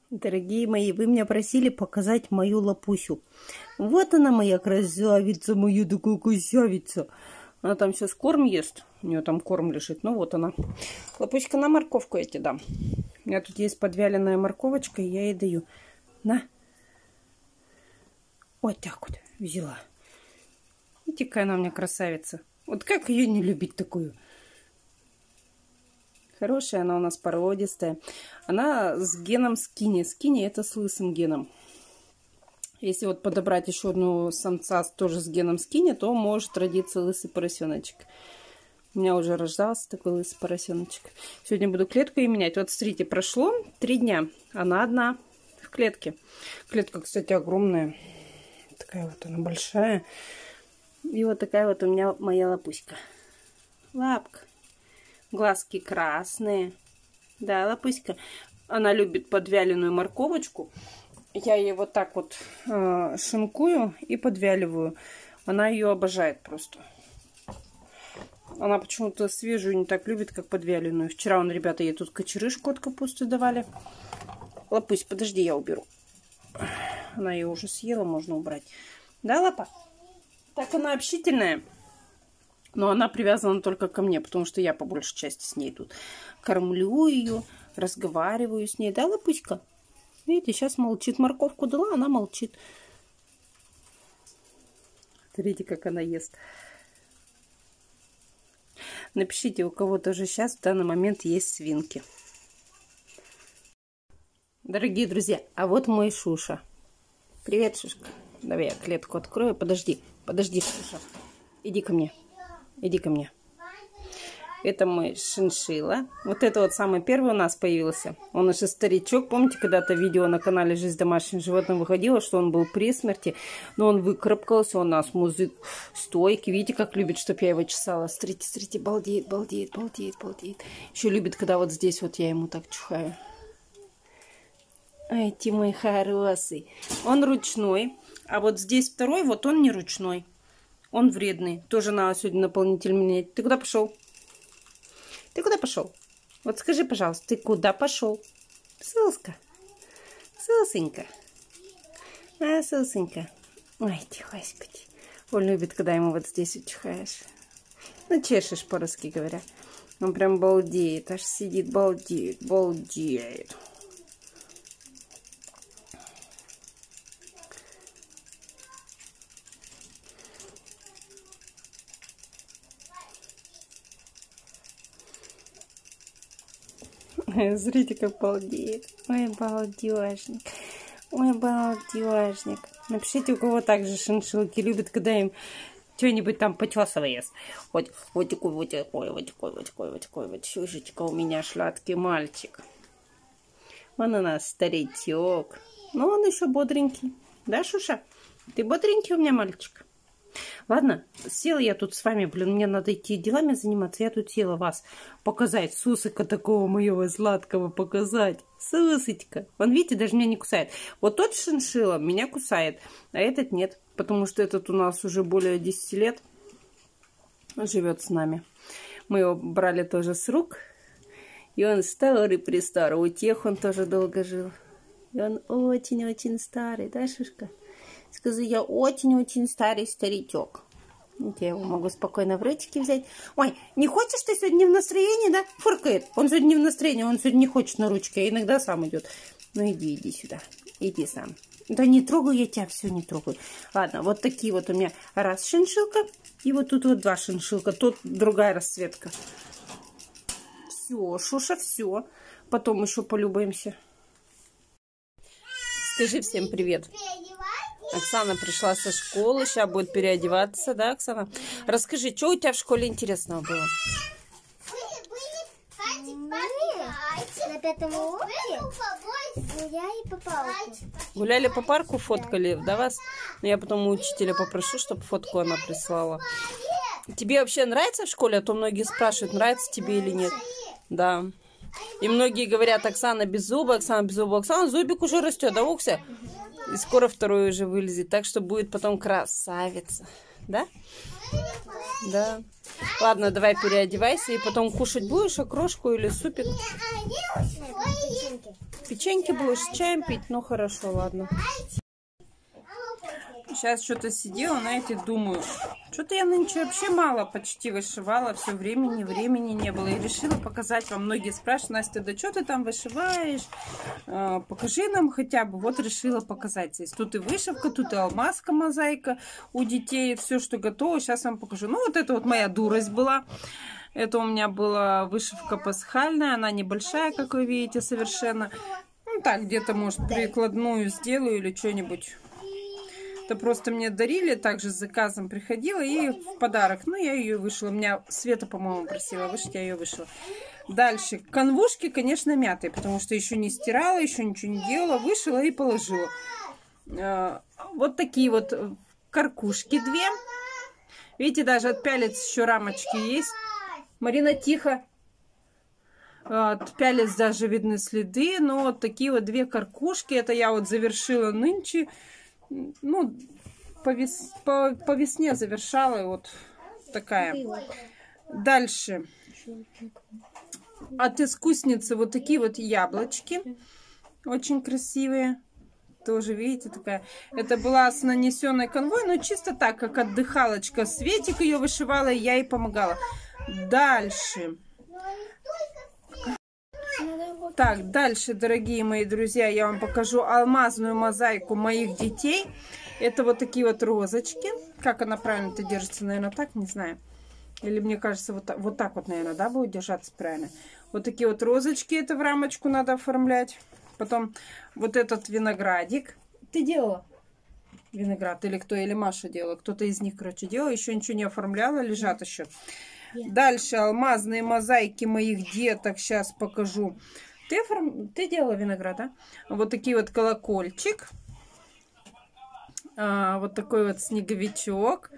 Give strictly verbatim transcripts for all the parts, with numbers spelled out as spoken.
Дорогие мои, вы меня просили показать мою лапусю. Вот она, моя красавица, моя такая красавица. Она там сейчас корм ест. У нее там корм лежит. Ну вот она. Лапуська, на морковку я тебе дам. У меня тут есть подвяленная морковочка, и я ей даю. На. Вот так вот взяла. Видите, какая она у меня красавица. Вот как ее не любить такую? Хорошая она у нас, породистая. Она с геном скини. Скини это с лысым геном. Если вот подобрать еще одну самца тоже с геном скини, то может родиться лысый поросеночек. У меня уже рождался такой лысый поросеночек. Сегодня буду клетку ей менять. Вот смотрите, прошло три дня. Она одна в клетке. Клетка, кстати, огромная. Такая вот она большая. И вот такая вот у меня моя лапуська. Лапка. Глазки красные. Да, лапуська. Она любит подвяленную морковочку. Я ее вот так вот э, шинкую и подвяливаю. Она ее обожает просто. Она почему-то свежую не так любит, как подвяленную. Вчера, он, ребята, ей тут кочерышку от капусты давали. Лапусь, подожди, я уберу. Она ее уже съела, можно убрать. Да, лапа? Так она общительная. Но она привязана только ко мне, потому что я по большей части с ней тут кормлю ее, разговариваю с ней. Да, лапуська? Видите, сейчас молчит. Морковку дала, она молчит. Смотрите, как она ест. Напишите, у кого тоже сейчас в данный момент есть свинки. Дорогие друзья, а вот мой Шуша. Привет, Шушка. Давай я клетку открою. Подожди, подожди, Шуша. Иди ко мне. Иди ко мне. Это мой шиншилла. Вот это вот самый первый у нас появился. Он уже старичок. Помните, когда-то видео на канале «Жизнь домашних животных» выходило, что он был при смерти. Но он выкарабкался. Он у нас музык стойкий. Видите, как любит, чтобы я его чесала. Смотрите, смотрите, балдеет, балдеет, балдеет, балдеет. Еще любит, когда вот здесь вот я ему так чухаю. Ай, ты мой хороший. Он ручной. А вот здесь второй, вот он не ручной. Он вредный. Тоже надо сегодня наполнитель менять. Ты куда пошел? Ты куда пошел? Вот скажи, пожалуйста, ты куда пошел? Сылска. Сылсенька. А, Сылсенька. Ой, ты, господи. Он любит, когда ему вот здесь утихаешь. Ну, чешешь, по-русски говоря. Он прям балдеет. Аж сидит, балдеет, балдеет. Смотрите, как балдеет. Ой, балдежник. Ой, балдежник. Напишите, у кого также шиншиллки любят, когда им что-нибудь там почесывает. Вот, вот такой, вот такой, вот такой, вот такой, вот такой, вот Шушечка у меня сладкий мальчик. Он у нас старичок. Но он еще бодренький. Да, Шуша? Ты бодренький у меня мальчик? Ладно, села я тут с вами, блин, мне надо идти делами заниматься. Я тут села вас показать, сусыка такого моего сладкого показать. Сусочка. Вон, видите, даже меня не кусает. Вот тот шиншилла меня кусает, а этот нет. Потому что этот у нас уже более десяти лет живет с нами. Мы его брали тоже с рук. И он старый-престарый. У тех он тоже долго жил. И он очень-очень старый, да, Шушка? Скажу, я очень-очень старый старичок. Я его могу спокойно в ручки взять. Ой, не хочешь ты сегодня не в настроении, да? Фыркает. Он сегодня не в настроении, он сегодня не хочет на ручки, а иногда сам идет. Ну иди, иди сюда. Иди сам. Да не трогаю я тебя, все не трогаю. Ладно, вот такие вот у меня раз шиншилка. И вот тут вот два шиншилка. Тут другая расцветка. Все, Шуша, все. Потом еще полюбуемся. Скажи всем привет. Оксана пришла со школы, сейчас будет переодеваться, да, Оксана? Расскажи, что у тебя в школе интересного было? На пятом уроке гуляли по парку. Гуляли по парку, фоткали, да, вас? Но я потом у учителя попрошу, чтобы фотку она прислала. Тебе вообще нравится в школе? А то многие спрашивают, нравится тебе или нет. Да. И многие говорят, Оксана без зуба, Оксана без зуба. Оксана, зубик уже растет, да, Укся? И скоро второй уже вылезет. Так что будет потом красавица. Да? Да. Ладно, давай переодевайся. И потом кушать будешь окрошку или супик? Печеньки будешь с чаем пить? Ну хорошо, ладно. Сейчас что-то сидела, знаете, думаю, что-то я нынче вообще мало почти вышивала, все времени, времени не было. И решила показать вам. Многие спрашивают: Настя, да что ты там вышиваешь? Э, покажи нам хотя бы. Вот решила показать здесь. Тут и вышивка, тут и алмазка, мозаика у детей, все, что готово. Сейчас вам покажу. Ну, вот это вот моя дурость была. Это у меня была вышивка пасхальная, она небольшая, как вы видите, совершенно. Ну, так, где-то, может, прикладную сделаю или что-нибудь. Это просто мне дарили, также с заказом приходила и в подарок. Ну, я ее вышла. У меня Света, по-моему, просила вышить, я ее вышла. Дальше. Конвушки, конечно, мятые, потому что еще не стирала, еще ничего не делала. Вышила и положила. Вот такие вот каркушки две. Видите, даже от пялец еще рамочки есть. Марина, тихо. От пялец даже видны следы. Но вот такие вот две каркушки. Это я вот завершила нынче. Ну, по, вес, по, по весне завершала, вот такая. Дальше. От искусницы вот такие вот яблочки. Очень красивые. Тоже, видите, такая. Это была с нанесенной конвой, но чисто так, как отдыхалочка. Светик ее вышивала, и я ей помогала. Дальше. Так, дальше, дорогие мои друзья, я вам покажу алмазную мозаику моих детей. Это вот такие вот розочки. Как она правильно-то держится, наверное, так, не знаю. Или мне кажется, вот так, вот так вот, наверное, да, будет держаться правильно. Вот такие вот розочки, это в рамочку надо оформлять. Потом вот этот виноградик. Ты делала виноград? Или кто? Или Маша делала? Кто-то из них, короче, делала. Еще ничего не оформляла, лежат еще. Дальше алмазные мозаики моих деток. Сейчас покажу. Ты, оформ... Ты делала виноград, да? Вот такие вот колокольчик. А, вот такой вот снеговичок.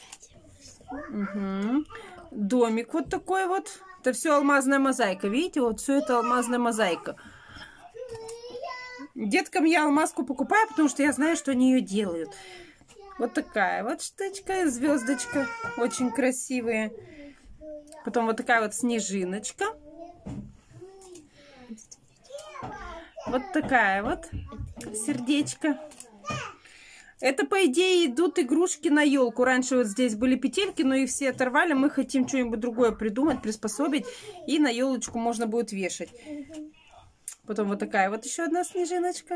Угу. Домик вот такой вот. Это все алмазная мозаика. Видите, вот все это алмазная мозаика. Деткам я алмазку покупаю, потому что я знаю, что они ее делают. Вот такая вот штучка, звездочка. Очень красивая. Потом вот такая вот снежиночка. Вот такая вот сердечко. Это, по идее, идут игрушки на елку. Раньше вот здесь были петельки, но их все оторвали. Мы хотим что-нибудь другое придумать, приспособить. И на елочку можно будет вешать. Потом вот такая вот еще одна снежиночка.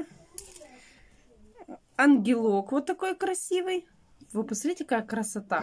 Ангелок вот такой красивый. Вы посмотрите, какая красота.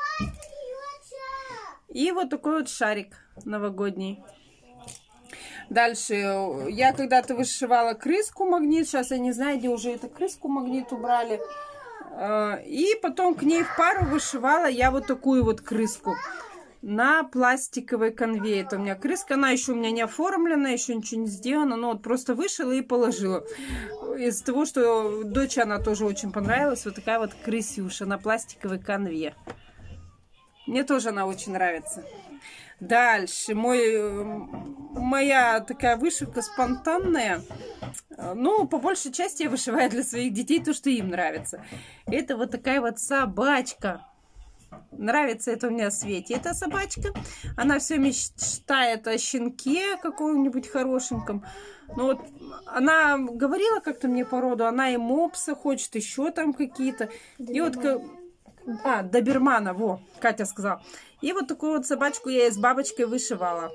И вот такой вот шарик новогодний. Дальше. Я когда-то вышивала крыску магнит. Сейчас я не знаю, где уже эту крыску магнит убрали. И потом к ней в пару вышивала я вот такую вот крыску. На пластиковой конве. Это у меня крыска. Она еще у меня не оформлена, еще ничего не сделано. Но вот просто вышила и положила. Из того, что дочь, она тоже очень понравилась. Вот такая вот крысюша на пластиковой конве. Мне тоже она очень нравится. Дальше. Мой, моя такая вышивка спонтанная. Ну, по большей части я вышиваю для своих детей то, что им нравится. Это вот такая вот собачка. Нравится это у меня Свете, эта собачка. Она все мечтает о щенке каком-нибудь хорошеньком. Ну вот, она говорила как-то мне породу, она и мопса хочет, еще там какие-то. И вот... А, добермана, во, Катя сказала. И вот такую вот собачку я с бабочкой вышивала.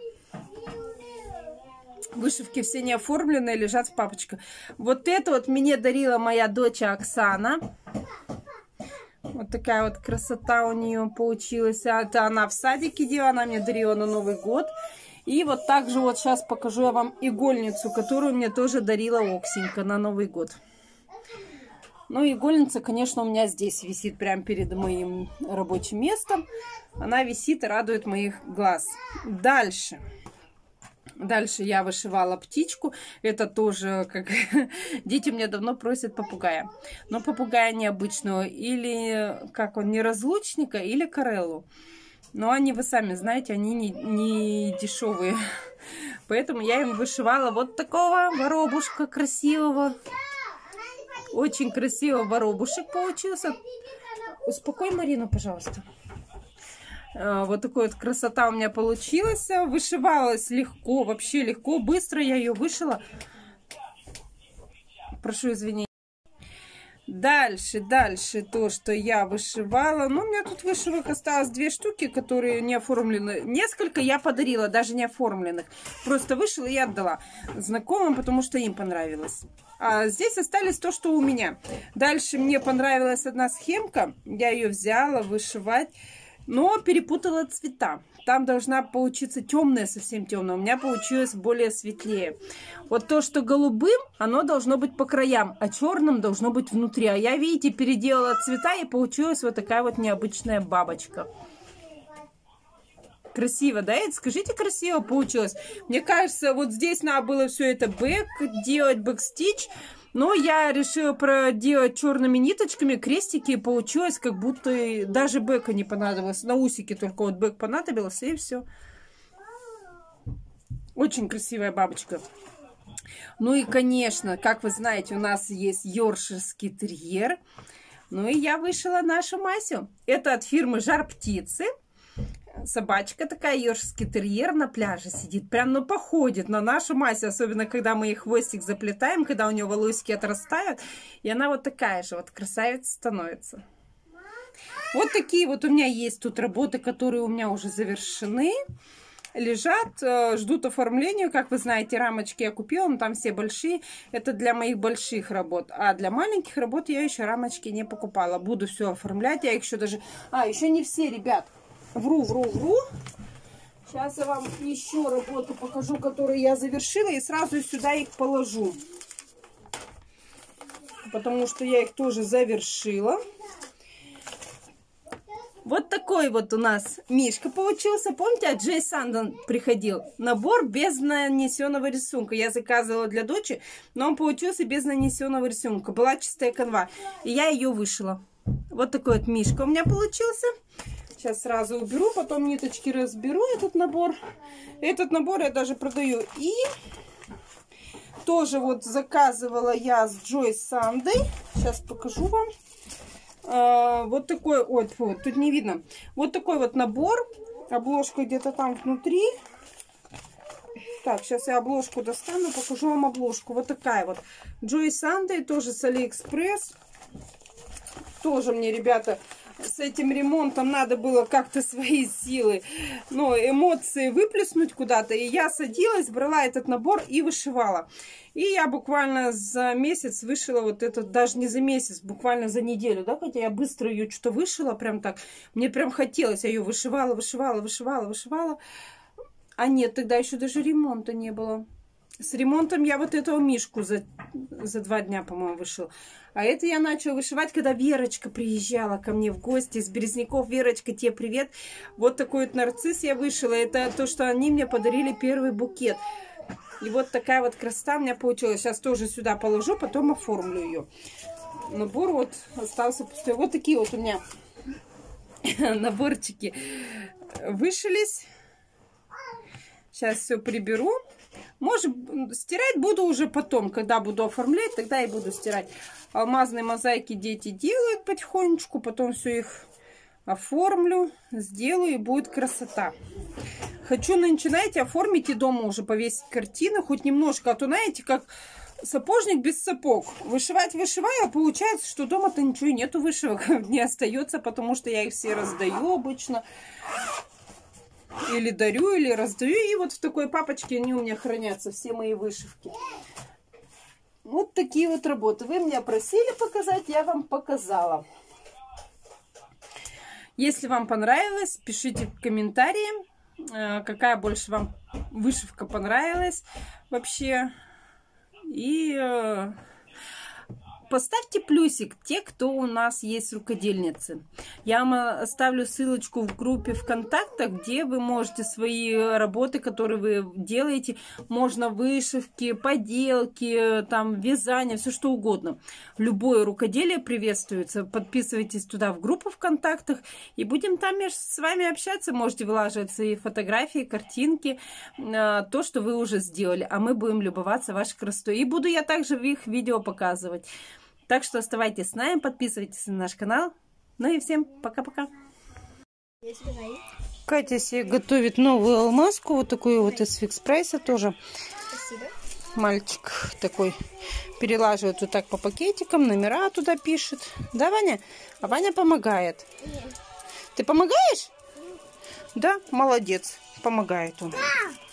Вышивки все не оформленные, лежат в папочке. Вот это вот мне дарила моя дочь Оксана. Вот такая вот красота у нее получилась. Это она в садике делала, она мне дарила на Новый год. И вот также вот сейчас покажу я вам игольницу, которую мне тоже дарила Оксенька на Новый год. Ну, игольница, конечно, у меня здесь висит, прямо перед моим рабочим местом. Она висит и радует моих глаз. Дальше. Дальше я вышивала птичку. Это тоже, как дети меня давно просят попугая. Но попугая необычного. Или, как он, неразлучника, или кареллу. Но они, вы сами знаете, они не, не дешевые. Поэтому я им вышивала вот такого воробушка красивого. Очень красивый воробушек получился. Успокой Марину, пожалуйста. Вот такая вот красота у меня получилась. Вышивалась легко, вообще легко, быстро я ее вышила. прошу извинения. Дальше, дальше то, что я вышивала. Ну, у меня тут вышивок осталось две штуки, которые не оформлены. Несколько я подарила, даже не оформленных. Просто вышила и отдала знакомым, потому что им понравилось. А здесь остались то, что у меня. Дальше мне понравилась одна схемка. Я ее взяла вышивать, но перепутала цвета. Там должна получиться темная, совсем темная. У меня получилось более светлее. Вот то, что голубым, оно должно быть по краям, а черным должно быть внутри. А я, видите, переделала цвета, и получилась вот такая вот необычная бабочка. Красиво, да? Это, скажите, красиво получилось. Мне кажется, вот здесь надо было все это бэк делать, бэкстич. Но я решила проделать черными ниточками крестики, и получилось, как будто даже бэка не понадобилось. На усике только вот бэк понадобился, и все. Очень красивая бабочка. Ну и, конечно, как вы знаете, у нас есть йоркширский терьер. Ну и я вышила нашу Масю. Это от фирмы Жар Птицы. Собачка такая, йоркширский терьер, на пляже сидит. Прям, ну, походит на нашу Масю. Особенно, когда мы ей хвостик заплетаем, когда у нее волосики отрастают. И она вот такая же, вот красавица становится. Вот такие вот у меня есть тут работы, которые у меня уже завершены. Лежат, ждут оформления. Как вы знаете, рамочки я купила, но там все большие. Это для моих больших работ. А для маленьких работ я еще рамочки не покупала. Буду все оформлять. Я их еще даже... А, еще не все, ребят. Вру, вру, вру. Сейчас я вам еще работу покажу, которую я завершила, и сразу сюда их положу. Потому что я их тоже завершила. Вот такой вот у нас мишка получился. Помните, от Джей Сандон приходил набор без нанесенного рисунка. Я заказывала для дочери, но он получился без нанесенного рисунка. Была чистая канва. И я ее вышила. Вот такой вот мишка у меня получился. Сейчас сразу уберу, потом ниточки разберу этот набор. Этот набор я даже продаю. И тоже вот заказывала я с Джой Сандой. Сейчас покажу вам. А, вот такой, ой, вот, тут не видно. Вот такой вот набор. Обложка где-то там внутри. Так, сейчас я обложку достану, покажу вам обложку. Вот такая вот. Джой Сандой, тоже с Алиэкспресс. Тоже мне, ребята, с этим ремонтом надо было как-то свои силы, ну, эмоции выплеснуть куда-то. И я садилась, брала этот набор и вышивала. И я буквально за месяц вышила вот этот, даже не за месяц, буквально за неделю, да, хотя я быстро ее что-то вышила, прям так. Мне прям хотелось, я ее вышивала, вышивала, вышивала, вышивала. А нет, тогда еще даже ремонта не было. С ремонтом я вот этого мишку за, за два дня, по-моему, вышила. А это я начала вышивать, когда Верочка приезжала ко мне в гости из Березняков. Верочка, тебе привет. Вот такой вот нарцисс я вышила. Это то, что они мне подарили первый букет. И вот такая вот красота у меня получилась. Сейчас тоже сюда положу, потом оформлю ее. Набор вот остался пустой. Вот такие вот у меня наборчики вышились. Сейчас все приберу. Может, стирать буду уже потом, когда буду оформлять, тогда и буду стирать. Алмазные мозаики дети делают потихонечку, потом все их оформлю, сделаю, и будет красота. Хочу нынче, знаете, оформить и дома уже повесить картины, хоть немножко, а то, знаете, как сапожник без сапог. Вышивать вышиваю, а получается, что дома-то ничего нету, вышивок не остается, потому что я их все раздаю обычно. Или дарю, или раздаю. И вот в такой папочке они у меня хранятся, все мои вышивки. Вот такие вот работы. Вы меня просили показать, я вам показала. Если вам понравилось, пишите в комментарии, какая больше вам вышивка понравилась вообще. И поставьте плюсик те, кто у нас есть рукодельницы. Я вам оставлю ссылочку в группе ВКонтакте, где вы можете свои работы, которые вы делаете, можно вышивки, поделки, там вязание, все что угодно. Любое рукоделие приветствуется. Подписывайтесь туда в группу ВКонтактах, и будем там с вами общаться. Можете вылаживать свои фотографии, картинки, то, что вы уже сделали, а мы будем любоваться вашей красотой. И буду я также в их видео показывать. Так что оставайтесь с нами, подписывайтесь на наш канал. Ну и всем пока-пока. Катя себе готовит новую алмазку, вот такую вот из фикс прайса тоже. Спасибо. Мальчик такой перелаживает вот так по пакетикам, номера туда пишет. Да, Ваня? А Ваня помогает. Нет. Ты помогаешь? Да, молодец. Помогает он.